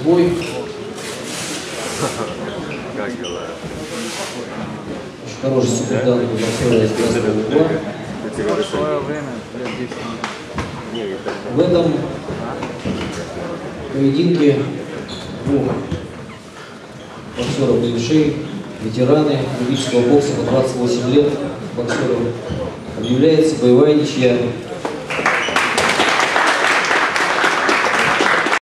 бой. Как дела? Очень хороший секундант у боксера из красного угла. Свое время, лет 10. В этом поединке двух боксеров левшей, ветераны любительского бокса по 28 лет боксерам, объявляется боевая ничья.